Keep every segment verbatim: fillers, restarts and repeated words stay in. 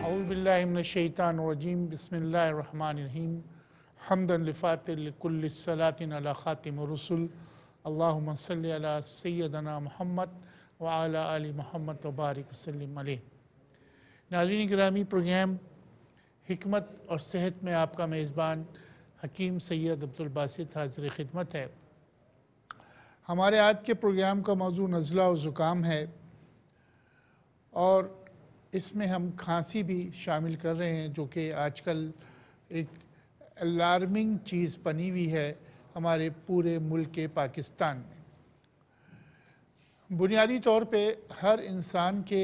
औज़ुबिल्लाहि मिनश्शैतानिर्रजीम बिस्मिल्लाहिर्रहमानिर्रहीम हम्दन लिफ़ातिल लिकुल्लि सलातिन अला ख़ातिमिर रुसुल अल्लाहुम्मा सल्लि अला सय्यदना मुहम्मद व अला आलि मुहम्मद व बारिक वसल्लिम अलैहि। नाज़रीन गिरामी, प्रोग्राम हिकमत और सेहत में आपका मेज़बान हकीम सैयद अब्दुल बासित हाज़िर खिदमत है। हमारे आज के प्रोग्राम का मौजू नज़ला और ज़ुकाम है और इसमें हम खांसी भी शामिल कर रहे हैं, जो कि आजकल एक अलार्मिंग चीज़ बनी हुई है हमारे पूरे मुल्क के पाकिस्तान में। बुनियादी तौर पे हर इंसान के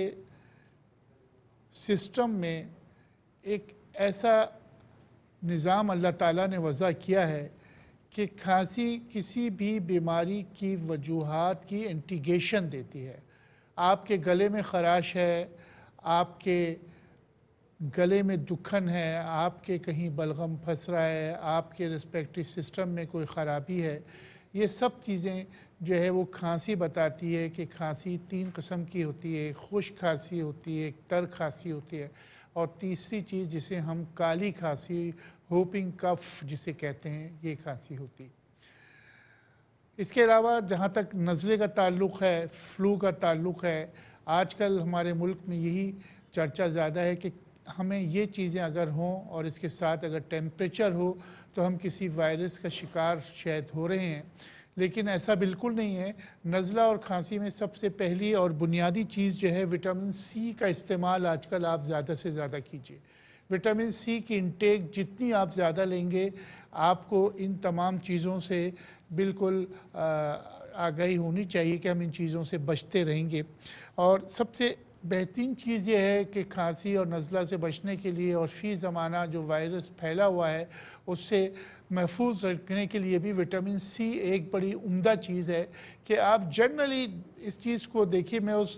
सिस्टम में एक ऐसा निज़ाम अल्लाह ताला ने वज़ा किया है कि खांसी किसी भी बीमारी की वजूहात की इंडिकेशन देती है। आपके गले में ख़राश है, आपके गले में दुखन है, आपके कहीं बलगम फंस रहा है, आपके रिस्पेक्टिव सिस्टम में कोई ख़राबी है, ये सब चीज़ें जो है वो खांसी बताती है कि खांसी तीन किस्म की होती है। खुश्क खांसी होती है, एक तर खांसी होती है, और तीसरी चीज़ जिसे हम काली खांसी, होपिंग कफ जिसे कहते हैं, ये खांसी होती है। इसके अलावा जहाँ तक नज़ले का ताल्लुक़ है, फ्लू का ताल्लुक़ है, आजकल हमारे मुल्क में यही चर्चा ज़्यादा है कि हमें ये चीज़ें अगर हों और इसके साथ अगर टेम्परेचर हो तो हम किसी वायरस का शिकार शायद हो रहे हैं, लेकिन ऐसा बिल्कुल नहीं है। नज़ला और खांसी में सबसे पहली और बुनियादी चीज़ जो है, विटामिन सी का इस्तेमाल आजकल आप ज़्यादा से ज़्यादा कीजिए। विटामिन सी की इंटेक जितनी आप ज़्यादा लेंगे, आपको इन तमाम चीज़ों से बिल्कुल आगाही होनी चाहिए कि हम इन चीज़ों से बचते रहेंगे। और सबसे बेहतरीन चीज़ ये है कि खांसी और नज़ला से बचने के लिए और फ़ी ज़माना जो वायरस फैला हुआ है उससे महफूज रखने के लिए भी विटामिन सी एक बड़ी उम्दा चीज़ है कि आप जनरली इस चीज़ को देखिए। मैं उस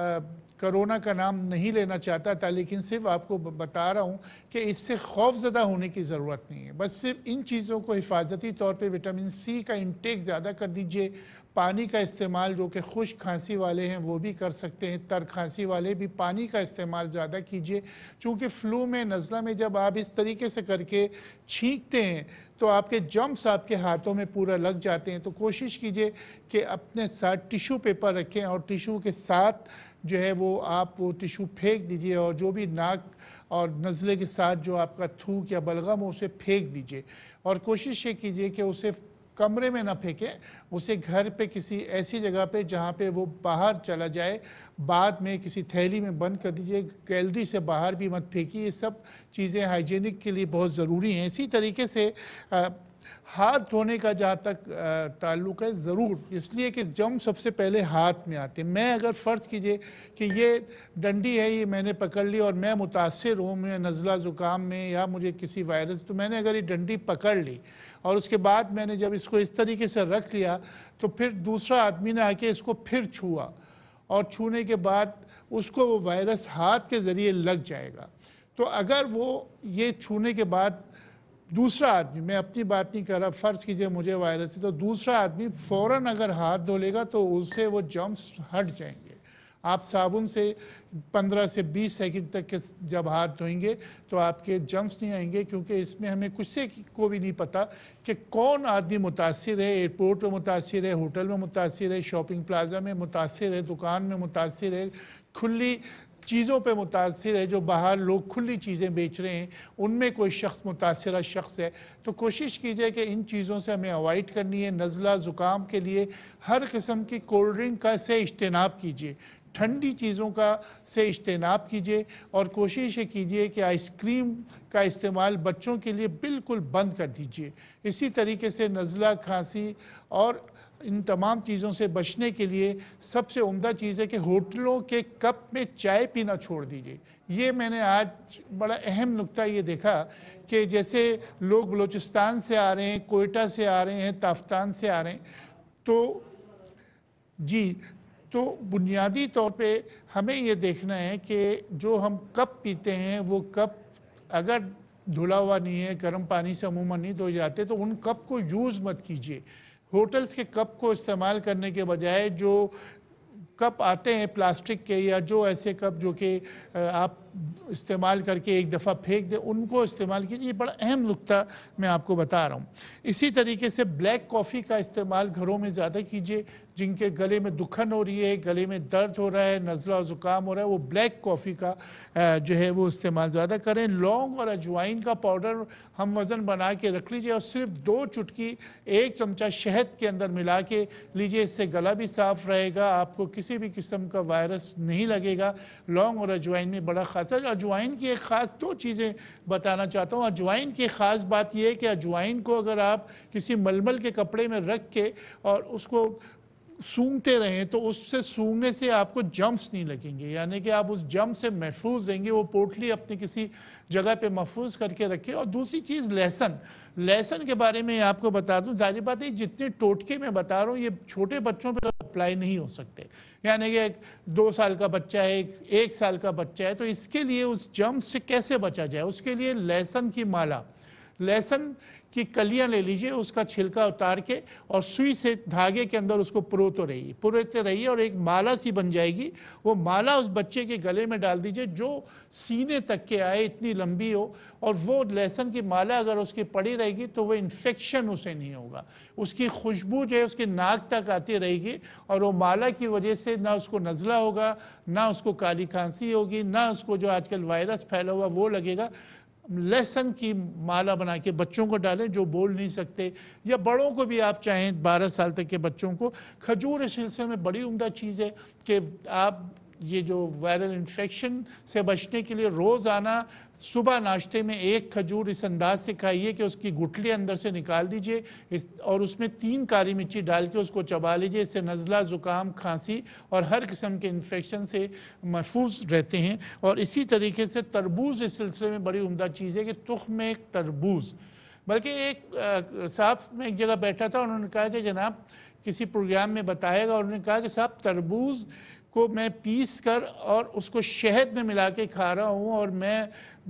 कोरोना का नाम नहीं लेना चाहता था, लेकिन सिर्फ आपको बता रहा हूँ कि इससे खौफज़दा होने की ज़रूरत नहीं है। बस सिर्फ इन चीज़ों को हिफाजती तौर पे विटामिन सी का इंटेक ज़्यादा कर दीजिए। पानी का इस्तेमाल, जो कि खुश्क खांसी वाले हैं वो भी कर सकते हैं, तर खांसी वाले भी पानी का इस्तेमाल ज़्यादा कीजिए। चूँकि फ़्लू में, नज़ला में जब आप इस तरीके से करके छींकते हैं तो आपके जम्स आपके हाथों में पूरा लग जाते हैं। तो कोशिश कीजिए कि अपने साथ टिशू पेपर रखें और टिशू के साथ जो है वो आप वो टिशू फेंक दीजिए, और जो भी नाक और नज़ले के साथ जो आपका थूक या बलगम हो उसे फेंक दीजिए। और कोशिश ये कीजिए कि उसे कमरे में ना फेंकें, उसे घर पे किसी ऐसी जगह पे जहाँ पे वो बाहर चला जाए, बाद में किसी थैली में बंद कर दीजिए। गैलरी से बाहर भी मत फेंकिए। ये सब चीज़ें हाइजीनिक के लिए बहुत ज़रूरी हैं। इसी तरीके से आ, हाथ धोने का जहाँ तक ताल्लुक़ है, ज़रूर, इसलिए कि जम सबसे पहले हाथ में आते हैं। मैं अगर फ़र्ज़ कीजिए कि ये डंडी है, ये मैंने पकड़ ली और मैं मुतासिर हूँ, मैं नज़ला ज़ुकाम में या मुझे किसी वायरस, तो मैंने अगर ये डंडी पकड़ ली और उसके बाद मैंने जब इसको इस तरीके से रख लिया तो फिर दूसरा आदमी ने आके इसको फिर छुआ, और छूने के बाद उसको वो वायरस हाथ के ज़रिए लग जाएगा। तो अगर वो ये छूने के बाद दूसरा आदमी, मैं अपनी बात नहीं कर रहा, फ़र्ज़ कीजिए मुझे वायरस है, तो दूसरा आदमी फ़ौरन अगर हाथ धो लेगा तो उससे वो जम्स हट जाएंगे। आप साबुन से पंद्रह से बीस सेकंड तक के जब हाथ धोएंगे तो आपके जम्स नहीं आएंगे, क्योंकि इसमें हमें कुछ से को भी नहीं पता कि कौन आदमी मुतासिर है। एयरपोर्ट पे मुतासिर है, होटल में मुतासिर है, शॉपिंग प्लाजा में मुतासिर है, दुकान में मुतासिर है, खुली चीज़ों पे मुतासिर है, जो बाहर लोग खुली चीज़ें बेच रहे हैं उनमें कोई शख्स मुतासिरा शख्स है। तो कोशिश कीजिए कि इन चीज़ों से हमें अवॉइड करनी है। नज़ला ज़ुकाम के लिए हर किस्म की कोल्ड ड्रिंक का से इज्तनाब कीजिए, ठंडी चीज़ों का से इज्तनाब कीजिए, और कोशिश ये कीजिए कि आइसक्रीम का इस्तेमाल बच्चों के लिए बिल्कुल बंद कर दीजिए। इसी तरीके से नज़ला, खांसी और इन तमाम चीज़ों से बचने के लिए सबसे उम्दा चीज़ है कि होटलों के कप में चाय पीना छोड़ दीजिए। ये मैंने आज बड़ा अहम नुक्ता ये देखा कि जैसे लोग बलूचिस्तान से आ रहे हैं, कोयटा से आ रहे हैं, ताफ्तान से आ रहे हैं, तो जी तो बुनियादी तौर पे हमें ये देखना है कि जो हम कप पीते हैं वो कप अगर धुला हुआ नहीं है, गर्म पानी से अमूमन नहीं धोए जाते, तो उन कप को यूज़ मत कीजिए। होटल्स के कप को इस्तेमाल करने के बजाय जो कप आते हैं प्लास्टिक के, या जो ऐसे कप जो कि आप इस्तेमाल करके एक दफ़ा फेंक दें, उनको इस्तेमाल कीजिए। ये बड़ा अहम नुक्ता मैं आपको बता रहा हूँ। इसी तरीके से ब्लैक कॉफ़ी का इस्तेमाल घरों में ज़्यादा कीजिए। जिनके गले में दुखन हो रही है, गले में दर्द हो रहा है, नज़ला और ज़ुकाम हो रहा है, वो ब्लैक कॉफ़ी का जो है वो इस्तेमाल ज़्यादा करें। लौंग और अजवाइन का पाउडर हम वज़न बना के रख लीजिए और सिर्फ दो चुटकी एक चमचा शहद के अंदर मिला के लीजिए। इससे गला भी साफ़ रहेगा, आपको किसी भी किस्म का वायरस नहीं लगेगा। लौंग और अजवाइन में बड़ा ख़ास है। अजवाइन की एक ख़ास दो चीज़ें बताना चाहता हूँ। अजवाइन की ख़ास बात यह है कि अजवाइन को अगर आप किसी मलमल के कपड़े में रख के और उसको सूंघते रहें तो उससे सूंघने से आपको जम्स नहीं लगेंगे, यानी कि आप उस जम से महफूज रहेंगे। वो पोटली अपनी किसी जगह पे महफूज करके रखें। और दूसरी चीज़ लहसुन, लहसुन के बारे में आपको बता दूं, जाहिर बात है जितने टोटके मैं बता रहा हूँ ये छोटे बच्चों पे तो अप्लाई नहीं हो सकते। यानी कि एक दो साल का बच्चा है, एक, एक साल का बच्चा है, तो इसके लिए उस जम से कैसे बचा जाए, उसके लिए लहसुन की माला, लहसुन की कलियां ले लीजिए, उसका छिलका उतार के और सुई से धागे के अंदर उसको पुरोते रहिए पुरोते रहिए और एक माला सी बन जाएगी। वो माला उस बच्चे के गले में डाल दीजिए जो सीने तक के आए, इतनी लंबी हो। और वो लहसुन की माला अगर उसकी पड़ी रहेगी तो वो इन्फेक्शन उसे नहीं होगा। उसकी खुशबू जो है उसके नाक तक आती रहेगी और वो माला की वजह से ना उसको नज़ला होगा, ना उसको काली खांसी होगी, ना उसको जो आजकल वायरस फैला हुआ वो लगेगा। लहसुन की माला बना के बच्चों को डालें जो बोल नहीं सकते, या बड़ों को भी आप चाहें बारह साल तक के बच्चों को। खजूर इस सिलसिले में बड़ी उम्दा चीज़ है कि आप ये जो वायरल इन्फेक्शन से बचने के लिए रोज़ाना सुबह नाश्ते में एक खजूर इस अंदाज से खाइए कि उसकी गुठली अंदर से निकाल दीजिए इस और उसमें तीन काली मिर्ची डाल के उसको चबा लीजिए। इससे नज़ला, ज़ुकाम, खांसी और हर किस्म के इन्फेक्शन से महफूज रहते हैं। और इसी तरीके से तरबूज़ इस सिलसिले में बड़ी उम्दा चीज़ है कि तुख़्म में एक तरबूज़, बल्कि एक साहब में एक जगह बैठा था, उन्होंने कहा कि जनाब किसी प्रोग्राम में बताएगा, उन्होंने कहा कि साहब तरबूज़ को मैं पीस कर और उसको शहद में मिला के खा रहा हूँ और मैं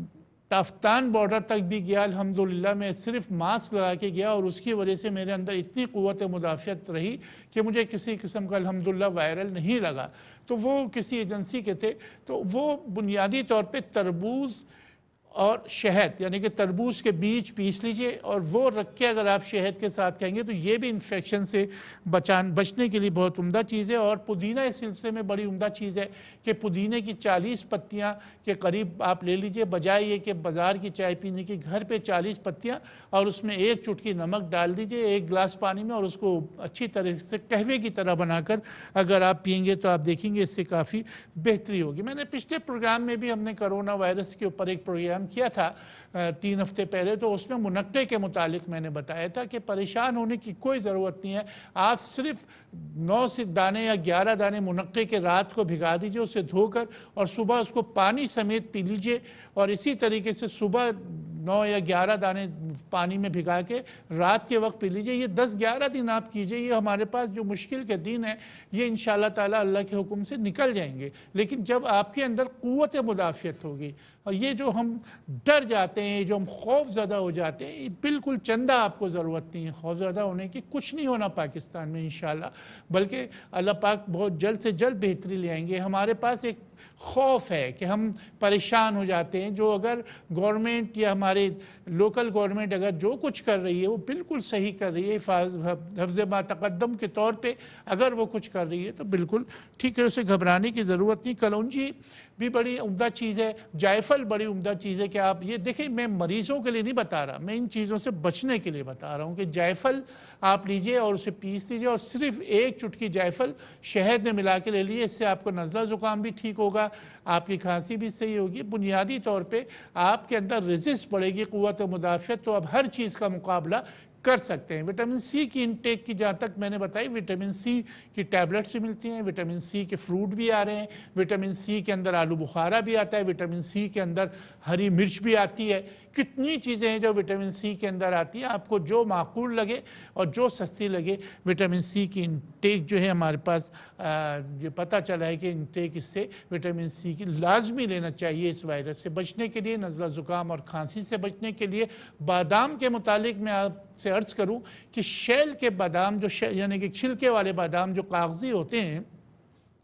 ताफ्तान बॉर्डर तक भी गया, अल्हम्दुलिल्लाह मैं सिर्फ मास्क लगा के गया और उसकी वजह से मेरे अंदर इतनी क़ुव्वत मुदाफ़ियत रही कि मुझे किसी किस्म का अल्हम्दुलिल्लाह वायरल नहीं लगा। तो वो किसी एजेंसी के थे, तो वो बुनियादी तौर पे तरबूज़ और शहद यानी कि तरबूज के बीज पीस लीजिए और वो रख के अगर आप शहद के साथ खाएंगे तो ये भी इन्फेक्शन से बचान बचने के लिए बहुत उम्दा चीज़ है। और पुदीना इस सिलसिले में बड़ी उम्दा चीज़ है कि पुदीने की चालीस पत्तियाँ के करीब आप ले लीजिए, बजाय ये कि बाज़ार की चाय पीने की घर पे चालीस पत्तियाँ और उसमें एक चुटकी नमक डाल दीजिए एक गिलास पानी में और उसको अच्छी तरह से कहवे की तरह बनाकर अगर आप पियेंगे तो आप देखेंगे इससे काफ़ी बेहतरी होगी। मैंने पिछले प्रोग्राम में भी हमने कोरोना वायरस के ऊपर एक प्रोग्राम किया था तीन हफ्ते पहले, तो उसमें मुनक्के के मुतालिक मैंने बताया था कि परेशान होने की कोई ज़रूरत नहीं है। आप सिर्फ नौ से दाने या ग्यारह दाने मुनक्के के रात को भिगा दीजिए, उसे धोकर और सुबह उसको पानी समेत पी लीजिए। और इसी तरीके से सुबह नौ या ग्यारह दाने पानी में भिगा के रात के वक्त पी लीजिए। ये दस ग्यारह दिन आप कीजिए। ये हमारे पास जो मुश्किल के दिन है ये इंशाअल्लाह ताला अल्लाह के हुक्म से निकल जाएंगे। लेकिन जब आपके अंदर क़ुव्वत मुदाफ़ियत होगी और ये जो हम डर जाते हैं, जो हम खौफ ज़दा हो जाते हैं, ये बिल्कुल चंदा आपको ज़रूरत नहीं है खौफ ज़दा होने की। कुछ नहीं होना पाकिस्तान में इंशाअल्लाह, बल्कि अल्लाह पाक बहुत जल्द से जल्द बेहतरी ले आएंगे। हमारे पास एक खौफ है कि हम परेशान हो जाते हैं। जो अगर गवर्नमेंट या हमारे लोकल गवर्नमेंट अगर जो कुछ कर रही है वो बिल्कुल सही कर रही है, हफ्ज़ मा तक़द्दम के तौर पे अगर वो कुछ कर रही है तो बिल्कुल ठीक है, उसे घबराने की ज़रूरत नहीं। कलौंजी भी बड़ी उम्दा चीज़ है, जायफल बड़ी उम्दा चीज़ है कि आप ये देखें, मैं मरीज़ों के लिए नहीं बता रहा, मैं इन चीज़ों से बचने के लिए बता रहा हूँ कि जायफल आप लीजिए और उसे पीस लीजिए और सिर्फ एक चुटकी जायफल शहद में मिला के ले लीजिए। इससे आपको नज़ला ज़ुकाम भी ठीक होगा, आपकी खांसी भी सही होगी। बुनियादी तौर पे आपके अंदर रेजिस्ट बढ़ेगी, क़ुव्वत मुदाफ़ियत, तो अब हर चीज़ का मुकाबला कर सकते हैं। विटामिन सी की इनटेक की जहाँ तक मैंने बताई, विटामिन सी की टैबलेट्स भी मिलती हैं, विटामिन सी के फ्रूट भी आ रहे हैं, विटामिन सी के अंदर आलू बुखारा भी आता है, विटामिन सी के अंदर हरी मिर्च भी आती है। कितनी चीज़ें हैं जो विटामिन सी के अंदर आती हैं। आपको जो माकूल लगे और जो सस्ती लगे, विटामिन सी की इनटेक जो है हमारे पास आ, ये पता चला है कि इनटेक इससे विटामिन सी की लाजमी लेना चाहिए इस वायरस से बचने के लिए, नज़ला ज़ुकाम और खांसी से बचने के लिए। बादाम के मुतालिक मैं आपसे अर्ज़ करूं कि शेल के बादाम जो यानी कि छिलके वाले बादाम जो कागज़ी होते हैं,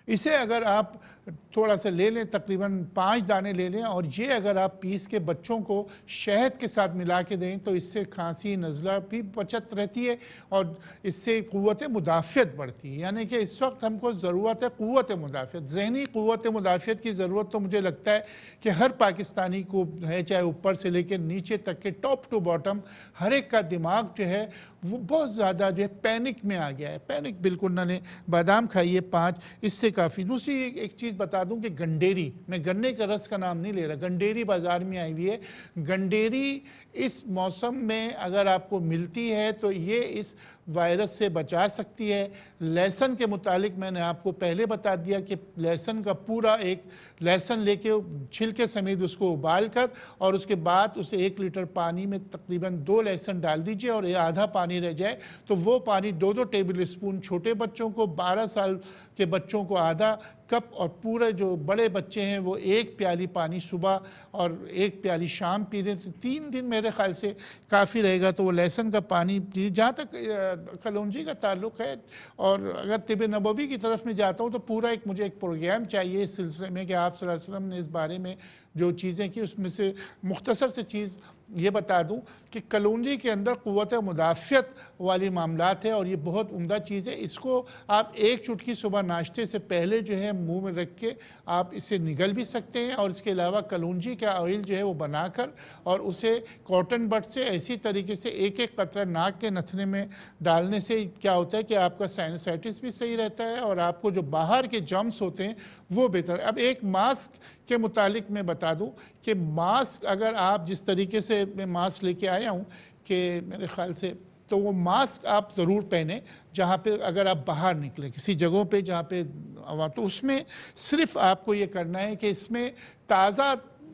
इसे अगर आप थोड़ा सा ले लें, तकरीबन पाँच दाने ले लें, और ये अगर आप पीस के बच्चों को शहद के साथ मिला के दें तो इससे खांसी नज़ला भी बचत रहती है और इससे क़ुव्वत मुदाफ़ियत बढ़ती है। यानी कि इस वक्त हमको ज़रूरत है क़ुव्वत मुदाफ़ियत, ज़हनी क़ुव्वत मुदाफ़ियत की ज़रूरत तो मुझे लगता है कि हर पाकिस्तानी को है, चाहे ऊपर से लेकर नीचे तक के टॉप टू बॉटम हर एक का दिमाग जो है वो बहुत ज़्यादा जो है पैनिक में आ गया है। पैनिक बिल्कुल ना लें। बादाम खाइए पाँच, इससे काफ़ी। दूसरी एक चीज़ बता दूं कि गंडेरी, मैं गन्ने का रस का नाम नहीं ले रहा, गंडेरी बाज़ार में आई हुई है। गंडेरी इस मौसम में अगर आपको मिलती है तो ये इस वायरस से बचा सकती है। लहसुन के मुतालिक मैंने आपको पहले बता दिया कि लहसुन का पूरा एक लहसुन लेके छिलके समेत उसको उबाल कर और उसके बाद उसे एक लीटर पानी में तकरीबन दो लहसुन डाल दीजिए और ये आधा पानी रह जाए तो वो पानी दो दो टेबल स्पून छोटे बच्चों को, बारह साल के बच्चों को आधा कप, और पूरे जो बड़े बच्चे हैं वो एक प्याली पानी सुबह और एक प्याली शाम पी लें तो तीन दिन मेरे ख्याल से काफ़ी रहेगा। तो वो लहसुन का पानी, जहाँ तक कलौंजी का ताल्लुक़ है और अगर तिब नबवी की तरफ में जाता हूँ तो पूरा एक मुझे एक प्रोग्राम चाहिए इस सिलसिले में कि आप सल्लल्लाहु अलैहि वसल्लम ने इस बारे में जो चीज़ें की उसमें से मुख्तसर से चीज़ ये बता दूं कि कलौंजी के अंदर क़ुव्वत मुदाफ़ियत वाली मामलात है और ये बहुत उम्दा चीज़ है। इसको आप एक चुटकी सुबह नाश्ते से पहले जो है मुंह में रख के आप इसे निगल भी सकते हैं और इसके अलावा कलौंजी का ऑयल जो है वो बनाकर और उसे कॉटन बड से ऐसी तरीके से एक एक कतरा नाक के नथने में डालने से क्या होता है कि आपका साइनसाइटिस भी सही रहता है और आपको जो बाहर के जर्म्स होते हैं वो बेहतर। अब एक मास्क के मुतालिक मैं बता दूं कि मास्क अगर आप जिस तरीके से मैं मास्क लेके आया हूं कि मेरे ख्याल से तो वो मास्क आप ज़रूर पहने जहाँ पे अगर आप बाहर निकले किसी जगहों पे जहाँ पे तो उसमें सिर्फ आपको ये करना है कि इसमें ताज़ा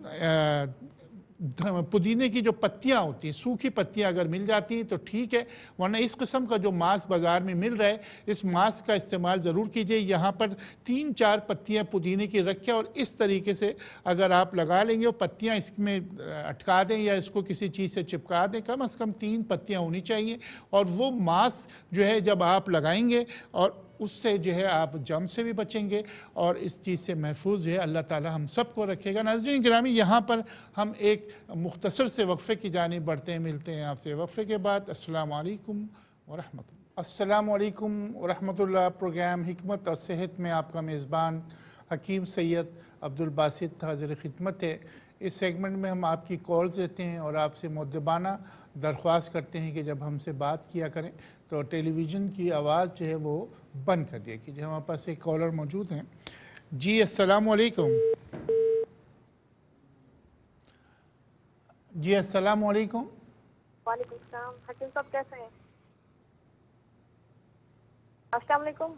पुदीने की जो पत्तियां होती हैं, सूखी पत्तियां अगर मिल जाती हैं तो ठीक है, वरना इस किस्म का जो मास्क बाज़ार में मिल रहा है इस मास्क का इस्तेमाल ज़रूर कीजिए। यहाँ पर तीन चार पत्तियां पुदीने की रखें और इस तरीके से अगर आप लगा लेंगे और पत्तियां इसमें अटका दें या इसको किसी चीज़ से चिपका दें, कम अज़ कम तीन पत्तियाँ होनी चाहिए और वो मास्क जो है जब आप लगाएंगे और उससे जो है आप जम से भी बचेंगे और इस चीज़ से महफूज जो है अल्लाह ताला हम सब को रखेगा। नाज़रीन गिरामी, यहाँ पर हम एक मुख्तसर से वक्फ़े की जानिब बढ़ते हैं। मिलते हैं आपसे वक्फ़े के बाद। अस्सलामु अलैकुम व रहमतुल्लाह। अस्सलामु अलैकुम व रहमतुल्लाह। प्रोग्राम हिकमत और सेहत में आपका मेज़बान हकीम सैयद अब्दुल बासित हाज़िर खिदमत है। इस सेगमेंट में हम आपकी कॉल्स लेते हैं और आपसे मुद्दबाना दरख्वास्त करते हैं कि जब हमसे बात किया करें तो टेलीविज़न की आवाज़ जो है वो बंद कर दिया कीजिए। हमारे पास एक कॉलर मौजूद हैं। जी अस्सलाम वालेकुम। जी अस्सलाम वालेकुम। वालेकुम सलाम। हकीम साहब कैसे हैं? अस्सलाम वालेकुम।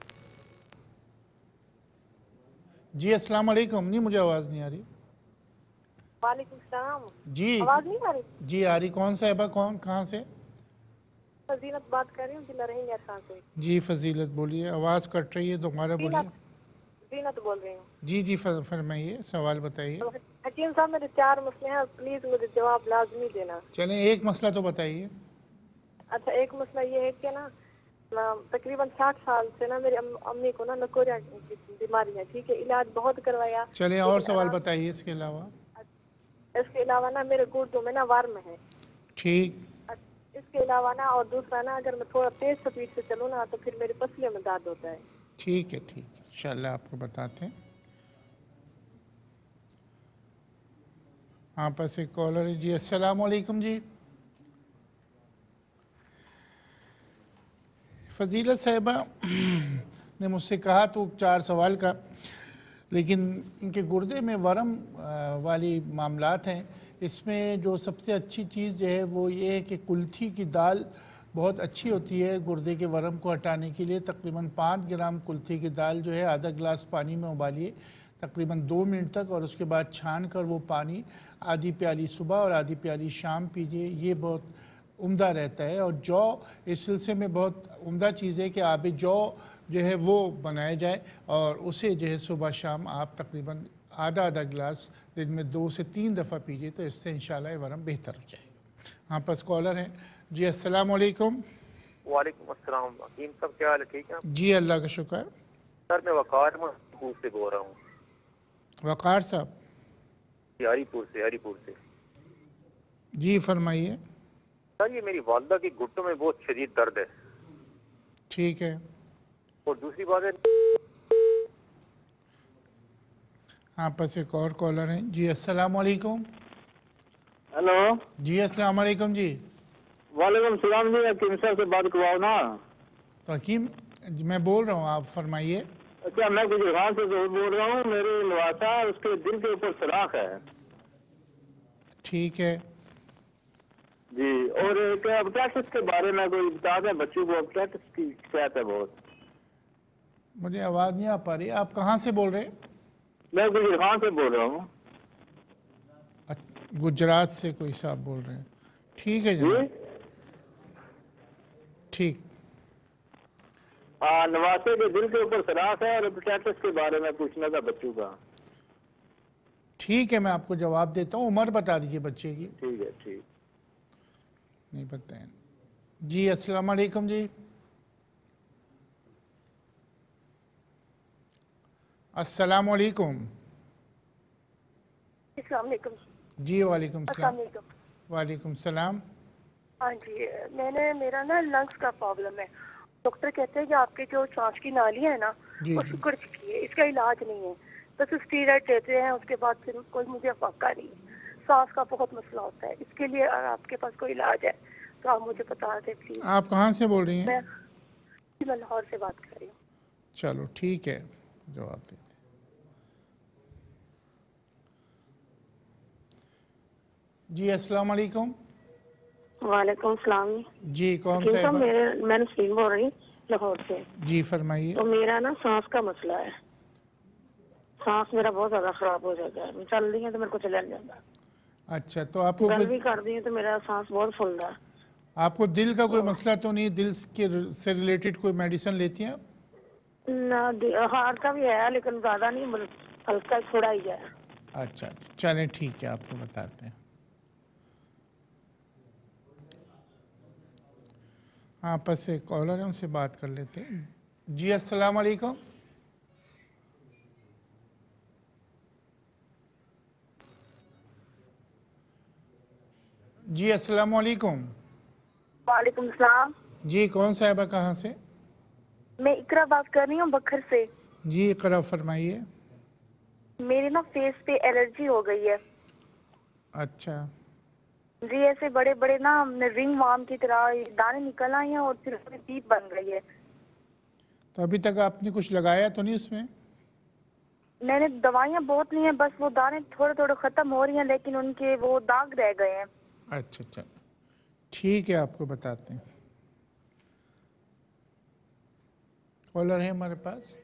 जी अस्सलाम वालेकुम। नहीं, मुझे आवाज़ नहीं आ रही। वालेकुम सलाम। जी आवाज़ नहीं आ रही? जी आ रही। कौन सा है? कौन कहाँ से? फजीलत बात कर रही हूँ जिला रही से। जी फजीलत बोलिए, आवाज़ कट रही है दोबारा बोलिए। जीनत बोल रही हूँ। जी जी फरमाइए, सवाल बताइए। हकीम साहब मेरे चार मसले हैं, प्लीज मुझे जवाब लाजमी देना। चलें, एक मसला तो बताइए। अच्छा, एक मसला ये है कि ना तकरीबन साठ साल से ना मेरी अम्मी को ना नकोरिया की बीमारी है, ठीक है, इलाज बहुत करवाया। चलें और सवाल बताइए इसके अलावा। इसके अलावा ना मेरे गुर्दों में ना वर्म है। ठीक। इसके अलावा ना और दूसरा ना अगर मैं थोड़ा तेज स्पीड से चलूँ ना तो फिर मेरे पसलियों में दर्द होता है। ठीक है ठीक है, इंशाल्लाह आपको बताते हैं। हाँ पास एक कॉलर है। जी अस्सलाम वालेकुम। जी फजीलत साहिबा ने मुझसे कहा तो चार सवाल का, लेकिन इनके गुर्दे में वर्म वाली मामलात हैं। इसमें जो सबसे अच्छी चीज़ जो है वो ये है कि कुल्थी की दाल बहुत अच्छी होती है गुर्दे के वर्म को हटाने के लिए। तकरीबन पाँच ग्राम कुल्थी की दाल जो है आधा गिलास पानी में उबालिए तकरीबन दो मिनट तक और उसके बाद छान कर वो पानी आधी प्याली सुबह और आधी प्याली शाम पीजिए। ये बहुत उम्दा रहता है। और जौ इस सिलसिले में बहुत उम्दा चीज़ है कि आबे जौ जो है वो बनाया जाए और उसे जो है सुबह शाम आप तकरीबन आधा आधा गिलास दिन में दो से तीन दफ़ा पीजिए तो इससे इंशाल्लाह वरम बेहतर हो जाएगा। हाँ पास कॉलर हैं। जी अस्सलाम वालेकुम। वालेकुम अस्सलाम। हकीम साहब क्या हाल है? ठीक है जी, अल्लाह का शुक्र। सर मैं वकार में हरीपुर से बोल रहा हूँ। वकार साहब? हरीपुर से हरीपुर से जी फरमाइए। सर ये मेरी वालदा की घुटनों में बहुत शदीद दर्द है। ठीक है। और दूसरी बात है, आपस एक और कॉलर हैं। जी अस्सलाम वालेकुम। हेलो। जी अस्सलाम वालेकुम जी। वालेकुम सलाम जी, हकीम साहब से बात करवाओ ना। तो हकीम मैं बोल रहा हूँ, आप फरमाइए। अच्छा, मैं गुजरात से जरूर बोल रहा हूँ। मेरे नवासा उसके दिल के ऊपर सराख है। ठीक है जी। और एक अपटेक्स के बारे में कोई बता दें, बच्चों को अपटेक्स की शिकायत है बहुत। मुझे आवाज़ नहीं आ पा रही, आप कहाँ से बोल रहे हैं? मैं गुजरात से बोल रहा हूँ। अच्छा, गुजरात से कोई साहब बोल रहे हैं। ठीक है जी। जनाब, ठीक। हाँ, नवासे के दिल के ऊपर सराख है और अपटेक्स के बारे में पूछना था बच्चों का। ठीक है, मैं आपको जवाब देता हूँ। उम्र बता दीजिए बच्चे की। ठीक है, ठीक। नहीं बताएं। जी अस्सलाम वालेकुम जी। अस्सलाम वालेकुम। अस्सलाम वालेकुम। जी वालेकुम अस्सलाम सलाम। वालेकुम। वालेकुम सलाम। हाँ जी, मैंने मेरा ना लंग्स का प्रॉब्लम है। डॉक्टर कहते हैं कि आपकी जो सांस की नाली है ना जी वो जी। सिकुड़ चुकी है, इसका इलाज नहीं है। बस स्टीरॉइड देते हैं, उसके बाद फिर कोई मुझे फाका नहीं है। सांस का बहुत मसला होता है, इसके लिए अगर आपके पास कोई इलाज है तो आप मुझे बता दें प्लीज। आप कहाँ से बोल रही हैं? मैं मैं लाहौर से बात कर रही हूँ। चलो ठीक है, जवाब देते। जी अस्सलाम वालेकुम। वालेकुम सलाम। जी कौन हकीम सा साहब, है? मेरे मैं नसीम बोल रही लाहौर से। जी फरमाइए। तो मेरा ना सांस का मसला है। सांस मेरा बहुत ज्यादा खराब हो जाता है। मैं चल रही हूँ तो मेरे को चला नहीं जाता। अच्छा, तो आपको गल कोई भी कर दी हूँ तो मेरा सांस बहुत फूलता है। आपको दिल का कोई मसला तो नहीं? दिल के से रिलेटेड कोई मेडिसिन लेती हैं आप? ना हार्ट का भी है लेकिन ज्यादा नहीं, मतलब हल्का थोड़ा ही है। अच्छा चलें ठीक है, आपको बताते हैं। आपस से कॉलर है, उनसे बात कर लेते हैं। जी अस्सलाम वालेकुम। जी अस्सलाम वालेकुम। वालेकुम सलाम। जी कौन साहिबा कहाँ से? मैं इकरा बात कर रही हूँ बखर से। जी इकरा फरमाइए। मेरे ना फेस पे एलर्जी हो गई है। अच्छा जी, ऐसे बड़े बड़े ना रिंग वार्म की तरह दाने निकल आए हैं और फिर उसमें पीप बन गई है। तो अभी तक आपने कुछ लगाया तो नहीं उसमें? मैंने दवाइयाँ बहुत ली हैं, बस वो दाने थोड़े थोड़े खत्म हो रही हैं लेकिन उनके वो दाग रह गए हैं। अच्छा अच्छा ठीक है, आपको बताते हैं। कॉलर है हमारे पास।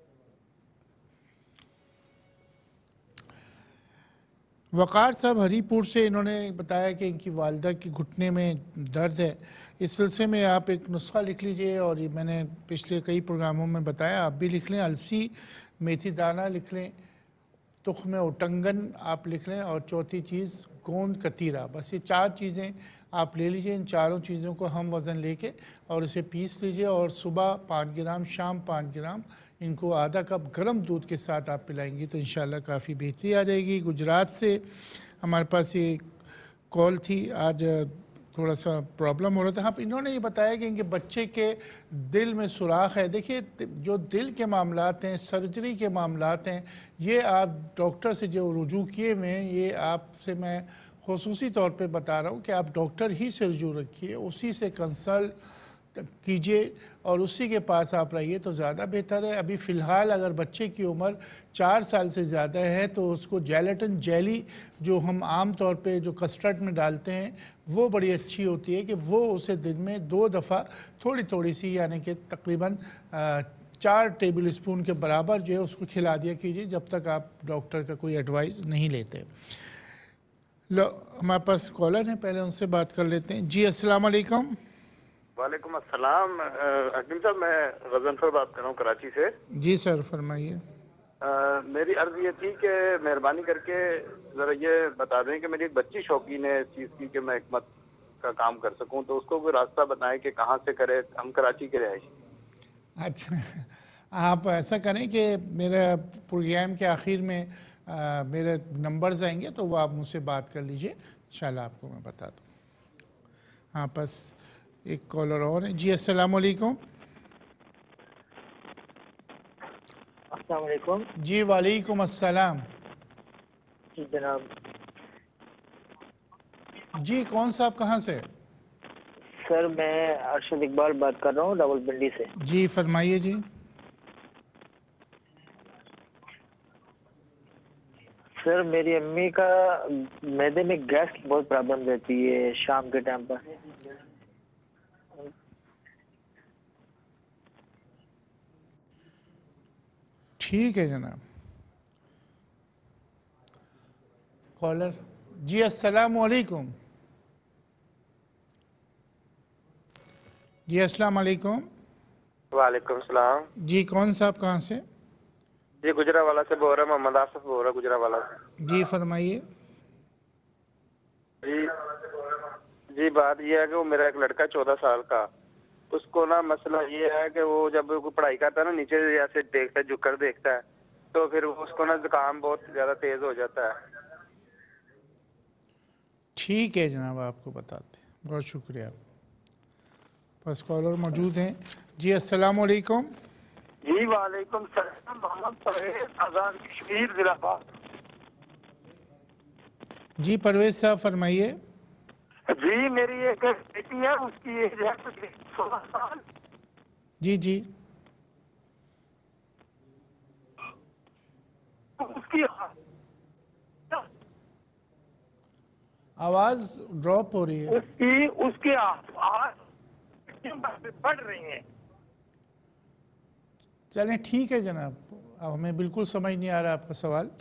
वकार साहब हरीपुर से, इन्होंने बताया कि इनकी वालदा की घुटने में दर्द है। इस सिलसिले में आप एक नुस्खा लिख लीजिए, और ये मैंने पिछले कई प्रोग्रामों में बताया, आप भी लिख लें। अलसी मेथी दाना लिख लें, तुख्म उटंगन आप लिख लें, और चौथी चीज़ गोंद कतीरा। बस ये चार चीज़ें आप ले लीजिए। इन चारों चीज़ों को हम वज़न लेके और इसे पीस लीजिए, और सुबह पाँच ग्राम, शाम पाँच ग्राम, इनको आधा कप गर्म दूध के साथ आप पिलाएंगी तो इंशाल्लाह काफ़ी बेहतरी आ जाएगी। गुजरात से हमारे पास ये कॉल थी, आज थोड़ा सा प्रॉब्लम हो रहा था। हाँ, इन्होंने ये बताया कि इनके बच्चे के दिल में सुराख है। देखिए, जो दिल के मामलात हैं, सर्जरी के मामलात हैं, ये आप डॉक्टर से जो रुजू किए हुए हैं, ये आपसे मैं खुसूसी तौर पे बता रहा हूँ कि आप डॉक्टर ही से रुजू रखिए, उसी से कंसल्ट कीजिए और उसी के पास आप रहिए तो ज़्यादा बेहतर है। अभी फ़िलहाल अगर बच्चे की उम्र चार साल से ज़्यादा है तो उसको जेलेटिन जेली, जो हम आम तौर पे जो कस्टर्ड में डालते हैं, वो बड़ी अच्छी होती है कि वो उसे दिन में दो दफ़ा थोड़ी थोड़ी सी, यानी कि तकरीबन चार टेबल स्पून के बराबर जो है उसको खिला दिया कीजिए, जब तक आप डॉक्टर का कोई एडवाइस नहीं लेते। लो, हमारे पास कॉलर हैं, पहले उनसे बात कर लेते हैं। जी अस्सलाम वालेकुम। वालेकुम अस्सलाम। हकीम साहब, मैं गजनफर बात कर रहा हूँ कराची से। जी सर फरमाइए। मेरी अर्ज ये थी कि मेहरबानी करके जरा ये बता दें कि मेरी एक बच्ची शौकीन है इस चीज़ की कि मैं हिकमत का काम कर सकूं, तो उसको कोई रास्ता बताएं कि कहाँ से करे। हम कराची के रहे। अच्छा, आप ऐसा करें कि मेरे प्रोग्राम के आखिर में आ, मेरे नंबर्स आएंगे तो वो आप मुझसे बात कर लीजिए, इंशाल्लाह आपको मैं बता दूँ। हाँ, बस एक कॉलर और है। जी अस्सलाम वालेकुम। अस्सलाम वालेकुम। जी वालेकुम अस्सलाम। जी जनाब। जी कौन साहब कहाँ से? सर मैं अरशद इकबाल बात कर रहा हूँ रावलपिंडी से। जी फरमाइए जी। सर मेरी अम्मी का मैदे में गैस की बहुत प्रॉब्लम रहती है शाम के टाइम पर। ठीक है जनाब। कॉलर। जी अस्सलाम वालेकुम। जी अस्सलाम वालेकुम। वालेकुम सलाम। जी कौन साहब कहाँ से? जी गुजरावाला से बोल रहा हूँ, मोहम्मद आसिफ बोल रहा हूँ गुजरावाला से। जी फरमाइए। जी जी बात यह है कि वो मेरा एक लड़का चौदह साल का, उसको ना मसला ये है कि वो जब वो पढ़ाई करता है ना नीचे ऐसे देखता है, झुक कर देखता है, तो फिर वो उसको ना जुकाम बहुत ज्यादा तेज हो जाता है। ठीक है जनाब, आपको बताते हैं। बहुत शुक्रिया। बस कॉलर मौजूद हैं। जी अस्सलाम वालेकुम। जी वालेकुम सलाम। मोहम्मद परवेज आजाद कश्मीर जिलाबाद। जी परवेज साहब फरमाइए। जी मेरी एक बेटी है, उसकी एज है सोलह साल। जी जी। उसकी आवाज ड्रॉप हो रही है। उसकी उसके आज बढ़ रही हैं। चलें ठीक है जनाब, अब हमें बिल्कुल समझ नहीं आ रहा आपका सवाल।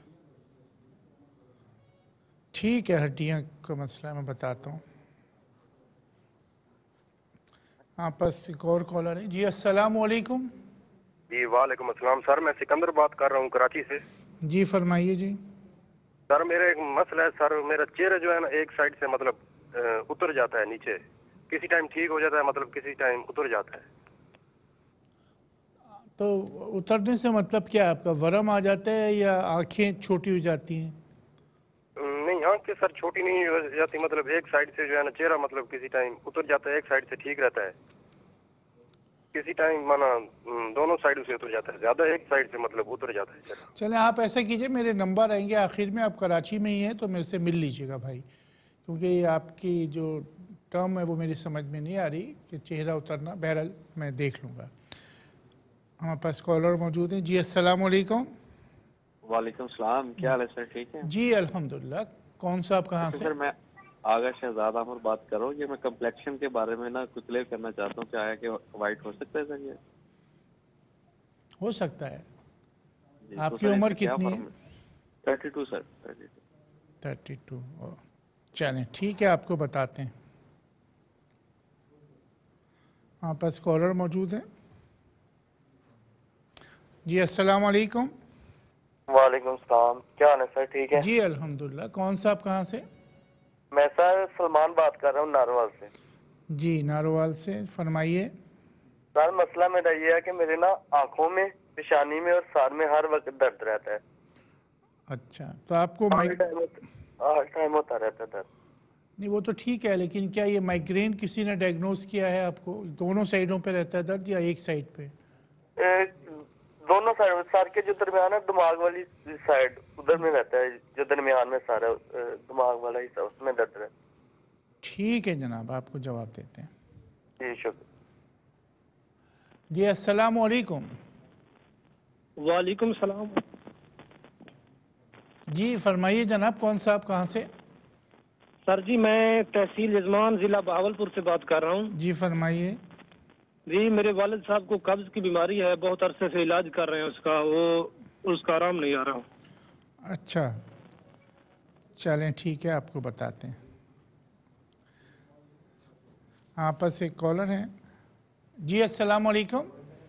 ठीक है, हड्डियाँ का मसला मैं बताता हूँ। हाँ बस एक और कॉलर है। जी अस्सलाम वालेकुम। जी वालेकुम अस्सलाम। सर मैं सिकंदर बात कर रहा हूँ कराची से। जी फरमाइए जी। सर मेरा एक मसला है सर, मेरा चेहरा जो है ना एक साइड से मतलब उतर जाता है नीचे, किसी टाइम ठीक हो जाता है, मतलब किसी टाइम उतर जाता है। तो उतरने से मतलब क्या, आपका वरम आ जाता है या आंखें छोटी हो जाती हैं? नहीं आंखें सर छोटी नहीं हो जाती, मतलब एक साइड से जो है ना चेहरा मतलब किसी टाइम उतर जाता है, एक साइड से ठीक रहता है, किसी टाइम माना दोनों साइड से उतर जाता है, ज्यादा एक साइड से मतलब उतर जाता है चेहरा। चलें आप ऐसा कीजिए, मेरे नंबर आएंगे आखिर में, आप कराची में ही हैं तो मेरे से मिल लीजिएगा भाई, क्योंकि ये आपकी जो टर्म है वो मेरी समझ में नहीं आ रही कि चेहरा उतरना। बहरहाल मैं देख लूँगा। हमारे पास कॉलर मौजूद हैं। जी अस्सलाम वालेकुम। वालेकुम सलाम। क्या हाल है सर, ठीक है? जी अल्हम्दुलिल्लाह। कौन सा आप कहाँ से? सर मैं आगा शहजाद अमर बात कर रहा हूँ। ये मैं कम्प्लेक्शन के बारे में ना कुछ क्लियर करना चाहता हूँ, क्या है कि वाइट हो सकता है सर? ये हो सकता है। जी, आपकी तो उम्र कितनी है? Thirty two sir. Thirty two. Thirty two. चलें ठीक है, आपको बताते हैं। हाँ पास कॉलर मौजूद है। जी अस्सलाम वालेकुम। वालेकुम सलाम। क्या हाल है सर, ठीक है? जी अल्हम्दुलिल्लाह। कौन सा आप कहाँ से? मैं सर सलमान बात कर रहा हूँ नारोवाल से। जी नारोवाल से, फरमाइए। सर मसला मेरा ये है कि मेरे ना आंखों में, पेशानी में और सर में हर वक्त दर्द रहता है। अच्छा, तो आपको हर टाइम हर टाइम होता रहता है दर्द। नहीं वो तो ठीक है, लेकिन क्या ये माइग्रेन किसी ने डायग्नोस किया है आपको? दोनों साइडों पे रहता है दर्द या एक साइड पे? ए, दोनों साइड, सर के जो दरमियान है दिमाग वाली साइड उधर में रहता है, जो दरमियान में सारा दिमाग वाला हिस्सा उसमें दर्द रहता है। ठीक है जनाब, आपको जवाब देते हैं। जी शुक्रिया। जी अस्सलाम वालेकुम। वालेकुम सलाम। जी फरमाइए जनाब, कौन सा आप कहाँ से? सर जी मैं तहसील यजमान जिला बहावलपुर से बात कर रहा हूँ। जी फरमाइए। जी मेरे वालिद साहब को कब्ज की बीमारी है, बहुत अरसे से इलाज कर रहे हैं उसका, वो उसका आराम नहीं आ रहा। अच्छा चलें ठीक है, आपको बताते हैं। आपस एक कॉलर हैं। जी अस्सलाम वालेकुम।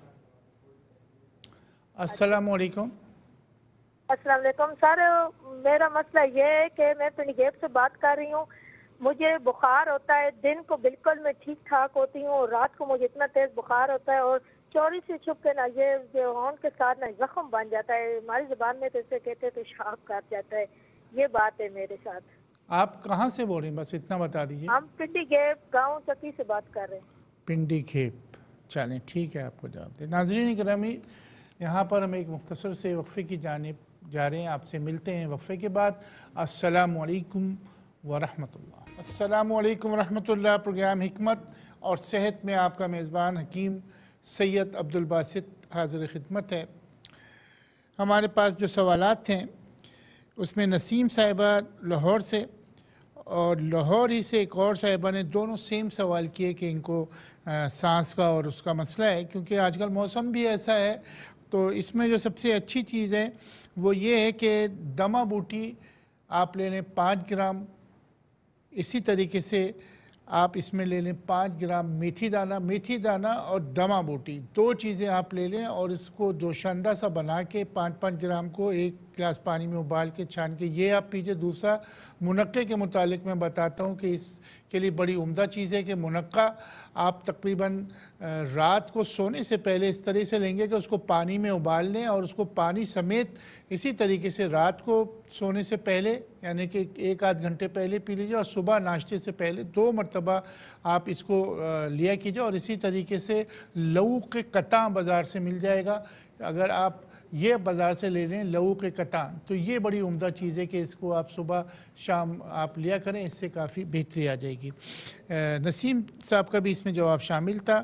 अस्सलाम वालेकुम। अस्सलाम वालेकुम। सर मेरा मसला ये है कि मैं पिंडगेब से बात कर रही हूँ। मुझे बुखार होता है, दिन को बिल्कुल मैं ठीक ठाक होती हूँ और रात को मुझे इतना तेज बुखार होता है और चोरी से छुप के ना ये होन के साथ ना जख्म बन जाता है, हमारी जुबान में तो इसे कहते हैं पेशाब काट जाता है। ये बात है मेरे साथ। आप कहाँ से बोल रही हैं, बस इतना बता दीजिए। हम पिंडी गेप गाँव चक्की से बात कर रहे हैं। पिंडी खेप, चलें ठीक है, आपको जवाब दें। नाज़रीन गिरामी, यहाँ पर हम एक मुख्तसर से वक्फ़े की जानिब जा रहे हैं, आपसे मिलते हैं वक्फ़े के बाद। अस्सलामु अलैकुम वरहमतुल्लाह। अस्सलामु अलैकुम वरहमतुल्लाह। प्रोग्राम हिकमत और सेहत में आपका मेज़बान हकीम सैयद अब्दुल बासित हाज़िर खिदमत है। हमारे पास जो सवालात हैं उसमें नसीम साहिबा लाहौर से और लाहौर ही से एक और साहिबा ने दोनों सेम सवाल किए कि इनको आ, सांस का और उसका मसला है, क्योंकि आजकल मौसम भी ऐसा है। तो इसमें जो सबसे अच्छी चीज़ है वो ये है कि दमा बूटी आप ले लें पाँच ग्राम, इसी तरीके से आप इसमें ले लें पाँच ग्राम मेथी दाना। मेथी दाना और दमा बूटी दो चीज़ें आप ले लें और इसको दोशांदा सा बना के पाँच पाँच ग्राम को एक गिलास पानी में उबाल के छान के ये आप पीजिए। दूसरा, मुनक्के के मुतालिक मैं बताता हूँ कि इसके लिए बड़ी उम्दा चीज़ है कि मुनक्का आप तकरीबन रात को सोने से पहले इस तरह से लेंगे कि उसको पानी में उबाल लें और उसको पानी समेत इसी तरीके से रात को सोने से पहले यानी कि एक आध घंटे पहले पी लीजिए और सुबह नाश्ते से पहले दो मरतबा आप इसको लिया कीजिए। और इसी तरीके से लहू के कतां बाज़ार से मिल जाएगा, अगर आप ये बाज़ार से ले लें लहू के कतां, तो ये बड़ी उम्दा चीज़ है कि इसको आप सुबह शाम आप लिया करें, इससे काफ़ी बेहतरी आ जाएगी। नसीम साहब का भी इसमें जवाब शामिल था।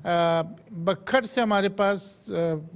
बखर से हमारे पास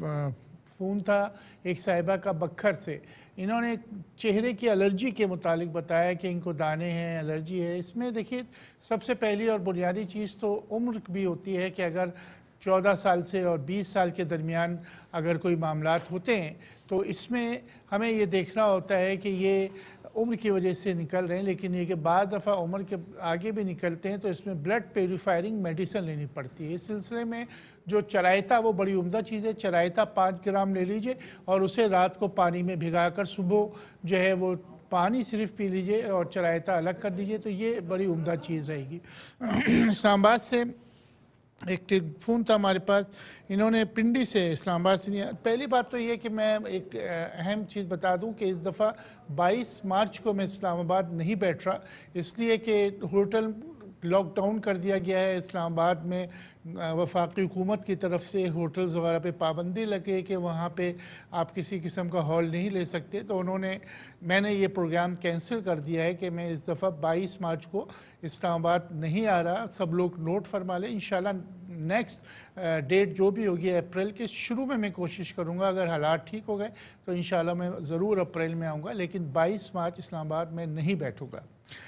फ़ोन था एक साहिबा का बखर से। इन्होंने चेहरे की एलर्जी के मुतालिक बताया कि इनको दाने हैं, एलर्जी है। इसमें देखिए सबसे पहली और बुनियादी चीज़ तो उम्र भी होती है कि अगर चौदह साल से और बीस साल के दरमियान अगर कोई मामलात होते हैं तो इसमें हमें ये देखना होता है कि ये उम्र की वजह से निकल रहे हैं, लेकिन ये कि बाद दफ़ा उम्र के आगे भी निकलते हैं तो इसमें ब्लड प्यूरिफायरिंग मेडिसिन लेनी पड़ती है। इस सिलसिले में जो चरायता वो बड़ी उम्दा चीज़ है। चरायता पाँच ग्राम ले लीजिए और उसे रात को पानी में भिगाकर सुबह जो है वो पानी सिर्फ पी लीजिए और चरायता अलग कर दीजिए, तो ये बड़ी उम्दा चीज़ रहेगी। इस्लामाबाद से एक टेलीफोन था हमारे पास, इन्होंने पिंडी से इस्लामाबाद से नहीं। पहली बात तो ये कि मैं एक अहम चीज़ बता दूं कि इस दफ़ा बाईस मार्च को मैं इस्लामाबाद नहीं बैठ रहा, इसलिए कि होटल लॉकडाउन कर दिया गया है इस्लामाबाद में। वफाकी हुकूमत की तरफ से होटल्स वगैरह पे पाबंदी लगे कि वहाँ पे आप किसी किस्म का हॉल नहीं ले सकते, तो उन्होंने मैंने ये प्रोग्राम कैंसिल कर दिया है कि मैं इस दफ़ा बाईस मार्च को इस्लामाबाद नहीं आ रहा। सब लोग नोट फरमा लें। इंशाल्लाह नेक्स्ट डेट जो भी होगी अप्रैल के शुरू में मैं कोशिश करूँगा, अगर हालात ठीक हो गए तो इंशाल्लाह मैं ज़रूर अप्रैल में आऊँगा, लेकिन बाईस मार्च इस्लामाबाद में नहीं बैठूँगा।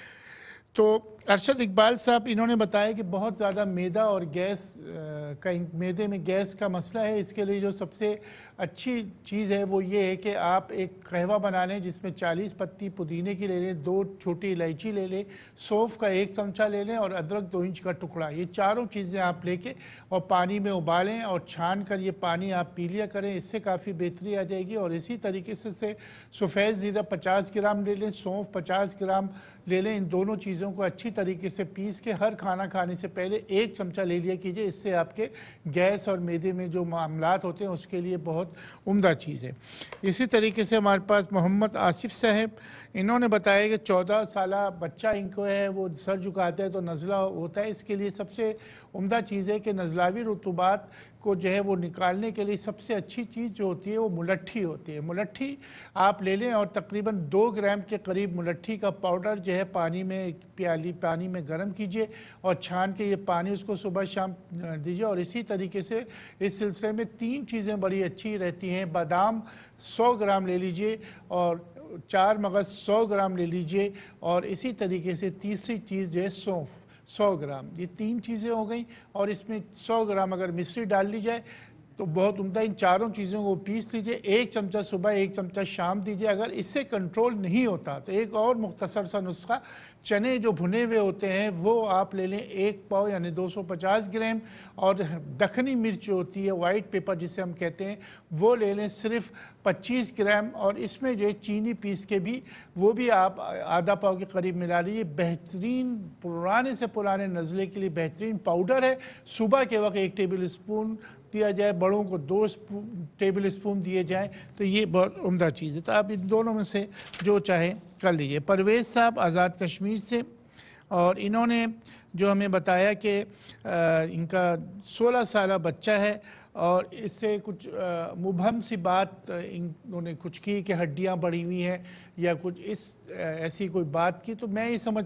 तो अरशद इकबाल साहब इन्होंने बताया कि बहुत ज़्यादा मैदा और गैस का मैदे में गैस का मसला है। इसके लिए जो सबसे अच्छी चीज़ है वो ये है कि आप एक कहवा बना लें जिसमें चालीस पत्ती पुदीने की ले लें, दो छोटी इलायची ले लें, सौंफ का एक चमचा ले लें और अदरक दो इंच का टुकड़ा। ये चारों चीज़ें आप लेके और पानी में उबालें और छान कर ये पानी आप पी लिया करें, इससे काफ़ी बेहतरी आ जाएगी। और इसी तरीके से, से सफ़ेद ज़ीरा पचास ग्राम ले लें, सौंफ पचास ग्राम ले लें। इन दोनों चीज़ों को अच्छी तरीके से पीस के हर खाना खाने से पहले एक चमचा ले लिया कीजिए। इससे आपके गैस और मैदे में जो मामलात होते हैं उसके लिए बहुत उम्दा चीज़ है। इसी तरीके से हमारे पास मोहम्मद आसिफ साहब, इन्होंने बताया कि चौदह साल बच्चा इनको है वो सर झुकाता है तो नज़ला होता है। इसके लिए सबसे उम्दा चीज़ है कि नज़लावी रुतूबात को जो है वो निकालने के लिए सबसे अच्छी चीज़ जो होती है वो मुलट्ठी होती है। मुलट्ठी आप ले लें और तकरीबन दो ग्राम के करीब मुलट्ठी का पाउडर जो है पानी में प्याली पानी में गर्म कीजिए और छान के ये पानी उसको सुबह शाम दीजिए। और इसी तरीके से इस सिलसिले में तीन चीज़ें बड़ी अच्छी रहती हैं। बादाम सौ ग्राम ले लीजिए और चार मगज़ सौ ग्राम ले लीजिए और इसी तरीके से तीसरी चीज़ जो है सौंफ सौ ग्राम। ये तीन चीज़ें हो गई और इसमें सौ ग्राम अगर मिश्री डाल ली जाए तो बहुत उम्दा। इन चारों चीज़ों को पीस लीजिए, एक चमचा सुबह एक चमचा शाम दीजिए। अगर इससे कंट्रोल नहीं होता तो एक और मुख्तसर सा नुस्खा, चने जो भुने हुए होते हैं वो आप ले लें एक पाव यानी दो सौ पचास ग्राम, और दखनी मिर्च जो होती है वाइट पेपर जिसे हम कहते हैं वो ले लें सिर्फ पच्चीस ग्राम, और इसमें जो है चीनी पीस के भी वो भी आप आधा पाव के करीब मिला लीजिए। बेहतरीन पुराने से पुराने नज़ले के लिए बेहतरीन पाउडर है। सुबह के वक्त एक टेबल स्पून दिया जाए, बड़ों को दो टेबल स्पून दिए जाएं, तो ये बहुत उम्दा चीज़ है। तो आप इन दोनों में से जो चाहे कर लीजिए। परवेज़ साहब आज़ाद कश्मीर से, और इन्होंने जो हमें बताया कि इनका सोलह साल बच्चा है और इससे कुछ मुबहम सी बात इन्होंने कुछ की कि हड्डियां बढ़ी हुई हैं या कुछ इस ऐसी कोई बात की, तो मैं ये समझ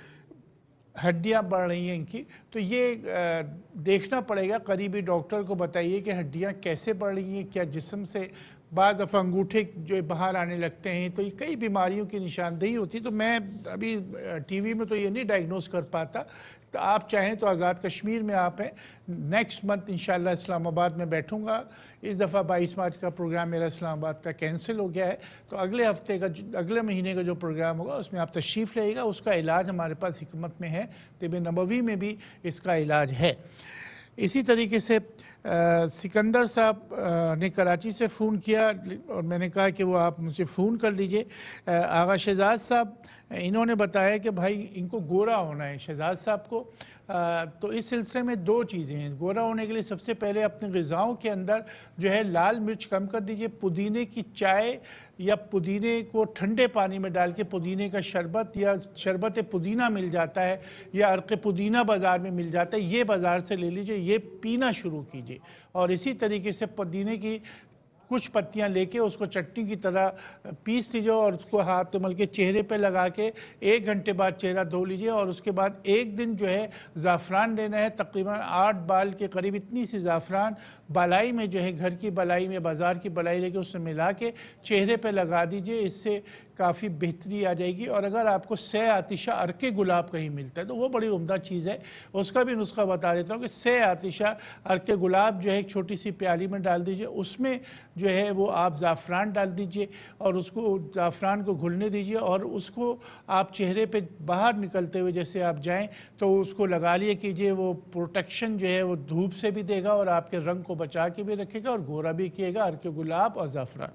हड्डियां बढ़ रही हैं इनकी, तो ये देखना पड़ेगा, करीबी डॉक्टर को बताइए कि हड्डियां कैसे बढ़ रही हैं, क्या जिस्म से बाद दफ़ा अंगूठे जो बाहर आने लगते हैं, तो ये कई बीमारियों की निशानदेही होती है। तो मैं अभी टीवी में तो ये नहीं डायग्नोस कर पाता, तो आप चाहें तो आज़ाद कश्मीर में आप हैं, नेक्स्ट मंथ इंशाल्लाह इस्लामाबाद में बैठूंगा। इस दफ़ा बाईस मार्च का प्रोग्राम मेरा इस्लामाबाद का कैंसिल हो गया है, तो अगले हफ्ते का अगले महीने का जो प्रोग्राम होगा उसमें आप तशरीफ़ लेगा। उसका इलाज हमारे पास हिकमत में है, तिब नबवी में भी इसका इलाज है। इसी तरीके से आ, सिकंदर साहब ने कराची से फ़ोन किया और मैंने कहा कि वो आप मुझे फ़ोन कर लीजिए। आगा शहजाद साहब इन्होंने बताया कि भाई इनको गोरा होना है, शहजाद साहब को। आ, तो इस सिलसिले में दो चीज़ें हैं। गोरा होने के लिए सबसे पहले अपने ग़िज़ाओं के अंदर जो है लाल मिर्च कम कर दीजिए, पुदीने की चाय या पुदीने को ठंडे पानी में डाल के पुदीने का शरबत या शरबत पुदीना मिल जाता है या अर्क़ पुदीना बाज़ार में मिल जाता है, ये बाज़ार से ले लीजिए, ये पीना शुरू कीजिए। और इसी तरीके से पुदीने की कुछ पत्तियां लेके उसको चटनी की तरह पीस लीजिए और उसको हाथ मल के चेहरे पे लगा के एक घंटे बाद चेहरा धो लीजिए। और उसके बाद एक दिन जो है ज़ाफ़रान लेना है, तकरीबन आठ बाल के करीब इतनी सी ज़ाफ़रान बलाई में जो है घर की बलाई में, बाज़ार की बलाई लेके उससे मिला के चेहरे पे लगा दीजिए, इससे काफ़ी बेहतरी आ जाएगी। और अगर आपको सै आतिशा अर्के गुलाब कहीं मिलता है तो वो बड़ी उम्दा चीज़ है, उसका भी नुस्खा बता देता हूँ कि सै आतिशा अर्के गुलाब जो है एक छोटी सी प्याली में डाल दीजिए, उसमें जो है वो आप ज़ाफ़रान डाल दीजिए और उसको ज़ाफ़रान को घुलने दीजिए और उसको आप चेहरे पे बाहर निकलते हुए जैसे आप जाएं तो उसको लगा लिए कीजिए। वो प्रोटेक्शन जो है वो धूप से भी देगा और आपके रंग को बचा के भी रखेगा और गोरा भी किएगा, अर्के गुलाब और ज़ाफ़रान।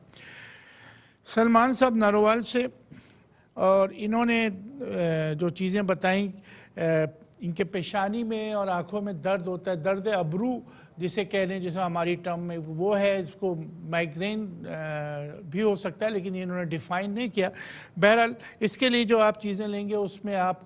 सलमान साहब नारोवाल से, और इन्होंने जो चीज़ें बताई, इनके पेशानी में और आँखों में दर्द होता है, दर्द अबरू जिसे कह लें, जैसे हमारी टर्म में वो है, इसको माइग्रेन भी हो सकता है, लेकिन इन्होंने डिफ़ाइन नहीं किया। बहरहाल इसके लिए जो आप चीज़ें लेंगे उसमें आपको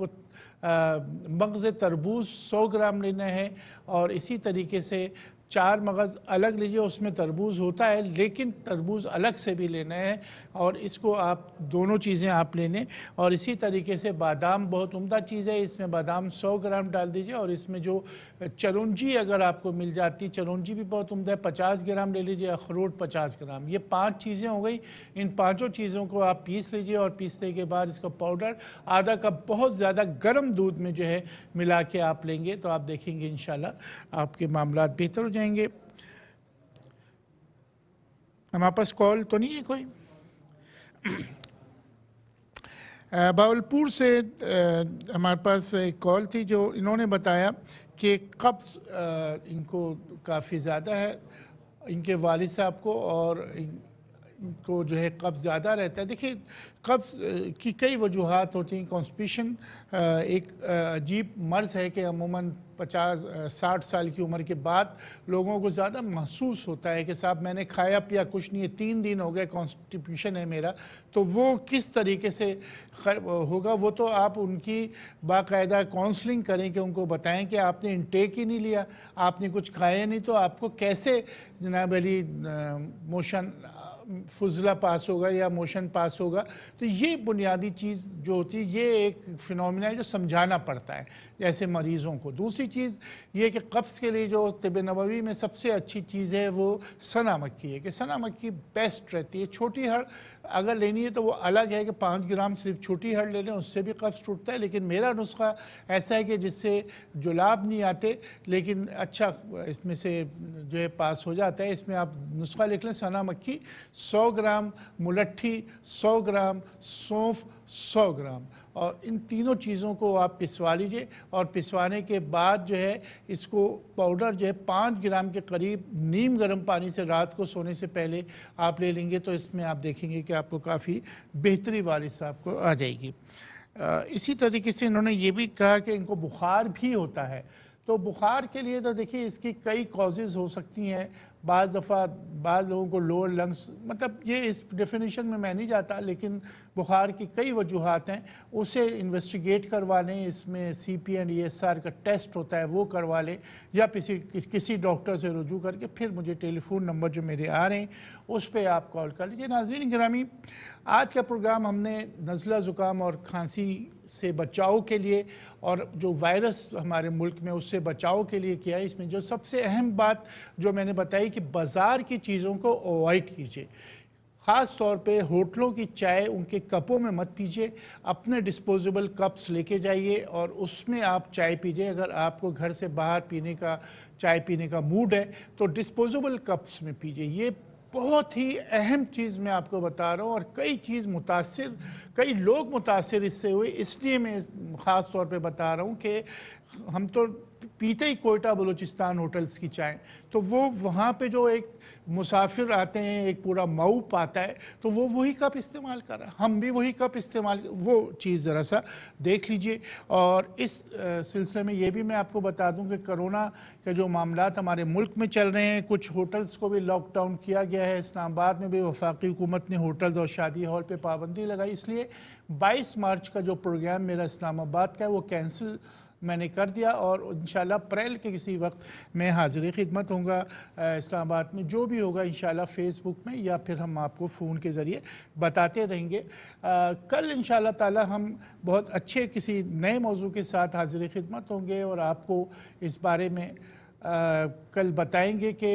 मगज़ तरबूज सौ ग्राम लेना है और इसी तरीके से चार मगज़ अलग लीजिए, उसमें तरबूज होता है लेकिन तरबूज अलग से भी लेना है और इसको आप दोनों चीज़ें आप लेने। और इसी तरीके से बादाम बहुत उम्दा चीज़ है, इसमें बादाम सौ ग्राम डाल दीजिए और इसमें जो चरौंजी अगर आपको मिल जाती, चरौंजी भी बहुत उम्दा है, पचास ग्राम ले लीजिए, अखरोट पचास ग्राम। ये पाँच चीज़ें हो गई। इन पाँचों चीज़ों को आप पीस लीजिए और पीसने के बाद इसका पाउडर आधा कप बहुत ज़्यादा गर्म दूध में जो है मिला के आप लेंगे तो आप देखेंगे इंशाल्लाह आपके मामलात बेहतर हो जाएंगे। हमारे पास कॉल तो नहीं है कोई? बावलपुर से हमारे पास एक कॉल थी, जो इन्होंने बताया कि कब्ज़ इनको काफ़ी ज़्यादा है, इनके वालिद साहब को, और इनको जो है कब्ज़ ज़्यादा रहता है। देखिए कब्ज़ की कई वजूहात होती हैं। कॉन्स्टिपेशन एक अजीब मर्ज़ है कि अमूमन पचास साठ साल की उम्र के बाद लोगों को ज़्यादा महसूस होता है कि साहब मैंने खाया पिया कुछ नहीं है, तीन दिन हो गए कॉन्स्टिपेशन है मेरा। तो वो किस तरीके से होगा, वो तो आप उनकी बाकायदा काउंसलिंग करें कि उनको बताएं कि आपने इंटेक ही नहीं लिया, आपने कुछ खाया नहीं, तो आपको कैसे जनाब अली मोशन फुजला पास होगा या मोशन पास होगा। तो ये बुनियादी चीज़ जो होती है, ये एक फिनोमिना है जो समझाना पड़ता है जैसे मरीज़ों को। दूसरी चीज़ ये कि कब्ज़ के लिए जो तिब नबवी में सबसे अच्छी चीज़ है वो सना मक्खी है, कि सना मक्खी बेस्ट रहती है। छोटी हड़ अगर लेनी है तो वो अलग है कि पाँच ग्राम सिर्फ छोटी हड़ ले लें, उससे भी कब्ज़ टूटता है। लेकिन मेरा नुस्खा ऐसा है कि जिससे जुलाब नहीं आते लेकिन अच्छा इसमें से जो है पास हो जाता है। इसमें आप नुस्खा लिख लें, सना मक्खी सौ ग्राम, मुलट्ठी सौ ग्राम, सौंफ सौ ग्राम, और इन तीनों चीज़ों को आप पिसवा लीजिए। और पिसवाने के बाद जो है इसको पाउडर जो है पाँच ग्राम के करीब नीम गर्म पानी से रात को सोने से पहले आप ले लेंगे तो इसमें आप देखेंगे कि आपको काफ़ी बेहतरी वाली साहब को आ जाएगी। इसी तरीके से इन्होंने ये भी कहा कि इनको बुखार भी होता है, तो बुखार के लिए तो देखिए इसकी कई कॉजेज़ हो सकती हैं। बाज़ दफ़ा बाज़ लोगों को लोअर लंग्स, मतलब ये इस डेफिनेशन में मैं नहीं जाता, लेकिन बुखार की कई वजूहात हैं, उसे इन्वेस्टिगेट करवा लें। इसमें C P and E S R का टेस्ट होता है, वो करवा लें, या किसी किसी डॉक्टर से रुजू करके फिर मुझे टेलीफोन नंबर जो मेरे आ रहे हैं उस पर आप कॉल कर लीजिए। नाज़रीन गिरामी, आज का प्रोग्राम हमने नज़ला ज़ुकाम और खांसी से बचाव के लिए और जो वायरस हमारे मुल्क में उससे बचाव के लिए किया है। इसमें जो सबसे अहम बात जो मैंने बताई कि बाज़ार की चीज़ों को अवॉइड कीजिए, ख़ास तौर पे होटलों की चाय उनके कपों में मत पीजिए, अपने डिस्पोजेबल कप्स लेके जाइए और उसमें आप चाय पीजिए। अगर आपको घर से बाहर पीने का चाय पीने का मूड है तो डिस्पोजेबल कप्स में पीजिए। ये बहुत ही अहम चीज़ मैं आपको बता रहा हूँ, और कई चीज़ मुतासिर कई लोग मुतासिर इससे हुए, इसलिए मैं ख़ास तौर पे बता रहा हूँ कि हम तो पीते ही कोयटा बलूचिस्तान होटल्स की चाय, तो वो वहाँ पे जो एक मुसाफिर आते हैं, एक पूरा मऊप आता है, तो वो वही कप इस्तेमाल कर रहा है, हम भी वही कप इस्तेमाल, वो चीज़ ज़रा सा देख लीजिए। और इस सिलसिले में ये भी मैं आपको बता दूं कि कोरोना के जो मामलात हमारे मुल्क में चल रहे हैं, कुछ होटल्स को भी लॉकडाउन किया गया है। इस्लामाबाद में भी वफाकी हुकूमत ने होटल्स और शादी हॉल पर पाबंदी लगाई, इसलिए बाईस मार्च का जो प्रोग्राम मेरा इस्लामाबाद का है वो कैंसिल मैंने कर दिया, और इंशाल्लाह अप्रैल के किसी वक्त मैं हाज़िर खिदमत होऊंगा इस्लामाबाद में। जो भी होगा इंशाल्लाह फ़ेसबुक में या फिर हम आपको फ़ोन के ज़रिए बताते रहेंगे। आ, कल इंशाल्लाह ताला हम बहुत अच्छे किसी नए मौजू के साथ हाज़िर खिदमत होंगे और आपको इस बारे में आ, कल बताएंगे कि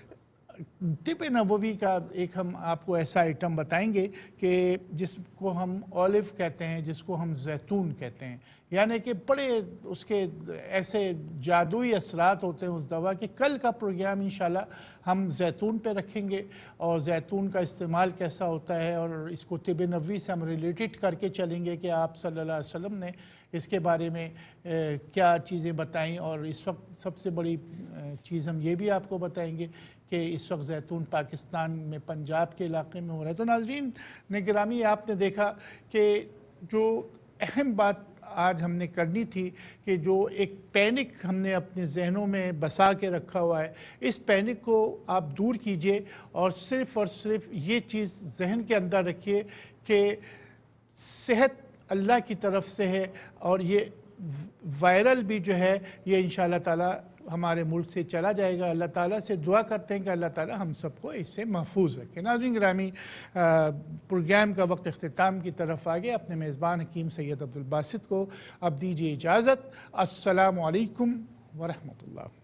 तिब नबवी का एक हम आपको ऐसा आइटम बताएंगे कि जिसको हम ऑलिव कहते हैं, जिसको हम जैतून कहते हैं, यानी कि बड़े उसके ऐसे जादुई असरात होते हैं उस दवा के। कल का प्रोग्राम इंशाल्लाह हम जैतून पे रखेंगे और जैतून का इस्तेमाल कैसा होता है, और इसको तिब नबवी से हम रिलेटेड करके चलेंगे कि आप सल्लल्लाहु अलैहि वसल्लम ने इसके बारे में ए, क्या चीज़ें बताईं। और इस वक्त सबसे बड़ी चीज़ हम ये भी आपको बताएंगे कि इस वक्त जैतून पाकिस्तान में पंजाब के इलाके में हो रहा है। तो नाज़रीन निगरानी, आपने देखा कि जो अहम बात आज हमने करनी थी कि जो एक पैनिक हमने अपने जहनों में बसा के रखा हुआ है, इस पैनिक को आप दूर कीजिए और सिर्फ़ और सिर्फ ये चीज़ जहन के अंदर रखिए कि सेहत अल्लाह की तरफ से है, और ये वायरल भी जो है ये इंशाअल्लाह ताला हमारे मुल्क से चला जाएगा। अल्लाह ताला से दुआ करते हैं कि अल्लाह ताला हम सबको इससे महफूज रखे। नाज़रीन गिरामी, प्रोग्राम का वक्त अख्तिताम की तरफ आ गया। अपने मेज़बान हकीम सैयद अब्दुल बासित को अब दीजिए इजाज़त। अस्सलामु अलैकुम व रहमतुल्लाह।